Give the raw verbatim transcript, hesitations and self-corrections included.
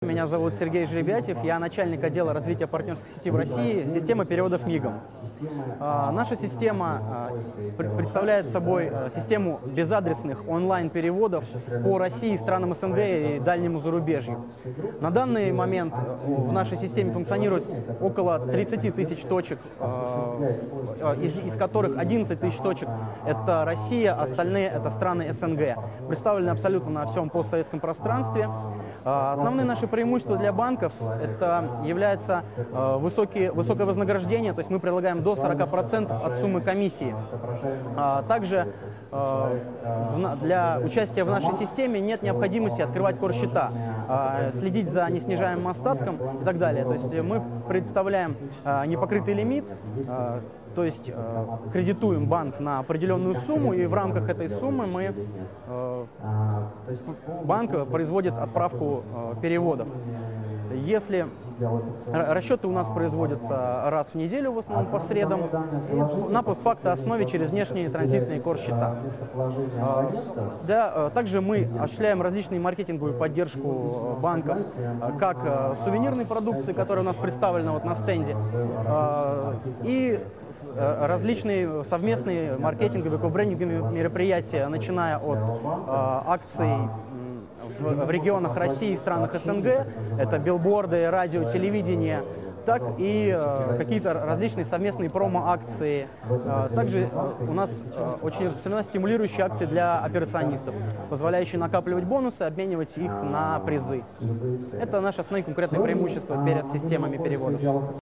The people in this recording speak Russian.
меня зовут Сергей Жеребятев, я начальник отдела развития партнерской сети в России, система переводов МИГом. Наша система представляет собой систему безадресных онлайн-переводов по России, странам СНГ и дальнему зарубежью. На данный момент в нашей системе функционирует около тридцати тысяч точек, из, из которых одиннадцать тысяч точек – это Россия, остальные – это страны СНГ. Представлены абсолютно на всем постсоветском пространстве. Основные наши преимущества для банков – это является высокие, высокое вознаграждение, то есть мы предлагаем до сорока процентов от суммы комиссии. Также для участия в нашей системе нет необходимости открывать корсчета, следить за неснижаемым остатком и так далее. То есть мы представляем непокрытый лимит, то есть э, кредитуем банк на определенную сумму, и в рамках этой суммы мы, э, банк производит отправку э, переводов. Если расчеты у нас производятся раз в неделю, в основном по средам, на постфакто основе через внешние транзитные корсчета. Да, также мы осуществляем различные маркетинговую поддержку банков, как сувенирной продукции, которая у нас представлена вот на стенде, и различные совместные маркетинговые, кобрендинговые мероприятия, начиная от акций В, в регионах России и странах СНГ, это билборды, радио, телевидение, так и э, какие-то различные совместные промо-акции. Э, также э, у нас э, очень распространены стимулирующие акции для операционистов, позволяющие накапливать бонусы, обменивать их на призы. Это наши основные конкурентные преимущества перед системами переводов.